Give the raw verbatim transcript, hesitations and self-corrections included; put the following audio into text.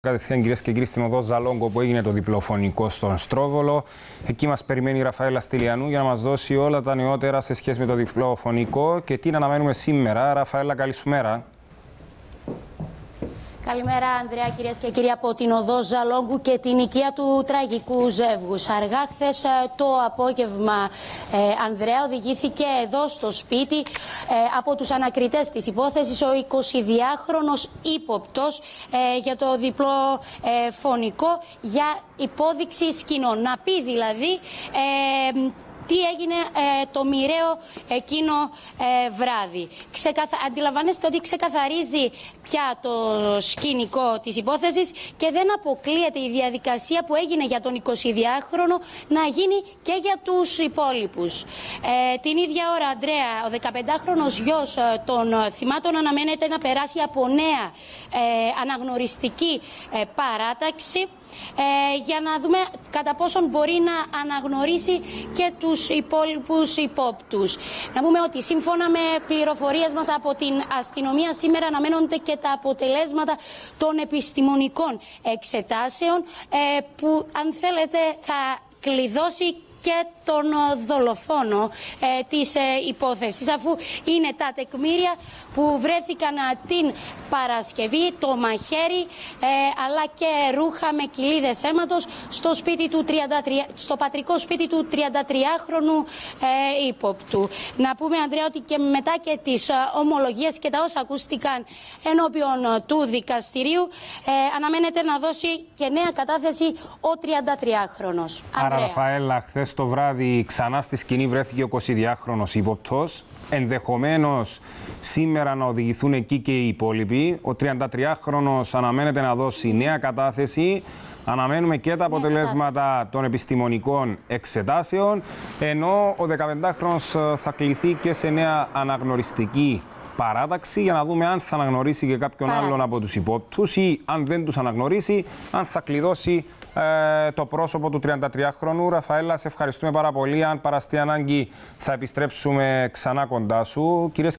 Κατευθείαν, κυρίες και κύριοι, στην οδό Ζαλόγκο που έγινε το διπλοφωνικό στον Στρόβολο. Εκεί μας περιμένει η Ραφαέλα Στυλιανού για να μας δώσει όλα τα νεότερα σε σχέση με το διπλοφωνικό και τι να αναμένουμε σήμερα. Ραφαέλα, καλή σου μέρα. Καλημέρα, Ανδρέα, κυρίες και κύριοι, από την οδό Ζαλόγκου και την οικία του τραγικού ζεύγους. Αργά χθες το απόγευμα, ε, Ανδρέα, οδηγήθηκε εδώ στο σπίτι ε, από τους ανακριτές της υπόθεσης ο εικοσιδυάχρονος ύποπτος ε, για το διπλό ε, φωνικό για υπόδειξη σκηνών. Να πει δηλαδή Ε, τι έγινε ε, το μοιραίο εκείνο ε, βράδυ. Ξεκαθα... Αντιλαμβάνεστε ότι ξεκαθαρίζει πια το σκηνικό της υπόθεσης και δεν αποκλείεται η διαδικασία που έγινε για τον εικοσιδυάχρονο να γίνει και για τους υπόλοιπους. Ε, την ίδια ώρα, Ανδρέα, ο δεκαπεντάχρονος γιος ε, των θυμάτων αναμένεται να περάσει από νέα ε, αναγνωριστική ε, παράταξη. Ε, για να δούμε κατά πόσον μπορεί να αναγνωρίσει και τους υπόλοιπους υπόπτους. Να πούμε ότι σύμφωνα με πληροφορίες μας από την αστυνομία σήμερα αναμένονται και τα αποτελέσματα των επιστημονικών εξετάσεων ε, που, αν θέλετε, θα κλειδώσει και τον δολοφόνο ε, της ε, υπόθεσης, αφού είναι τα τεκμήρια που βρέθηκαν ε, την Παρασκευή, το μαχαίρι ε, αλλά και ρούχα με κοιλίδες αίματος στο, σπίτι του τριάντα τρία, στο πατρικό σπίτι του τριαντατριάχρονου ε, ύποπτου. Να πούμε, Ανδρέα, ότι και μετά και τις ε, ομολογίες και τα όσα ακούστηκαν ενώπιον ε, του δικαστηρίου ε, αναμένεται να δώσει και νέα κατάθεση ο τριαντατριάχρονος. Άρα, Ραφαέλα, χθες το βράδυ ξανά στη σκηνή βρέθηκε ο εικοσιδυάχρονος ύποπτος. Ενδεχομένως σήμερα να οδηγηθούν εκεί και οι υπόλοιποι. Ο τριαντατριάχρονος αναμένεται να δώσει νέα κατάθεση. Αναμένουμε και τα αποτελέσματα των επιστημονικών εξετάσεων. Ενώ ο δεκαπεντάχρονος θα κληθεί και σε νέα αναγνωριστική παράταξη για να δούμε αν θα αναγνωρίσει και κάποιον παράταξη. άλλον από τους υπόπτους ή αν δεν τους αναγνωρίσει, αν θα κλειδώσει ε, το πρόσωπο του τριαντατριάχρονου. Ραφαέλα, σε ευχαριστούμε πάρα πολύ. Αν παραστεί ανάγκη θα επιστρέψουμε ξανά κοντά σου. Κυρίες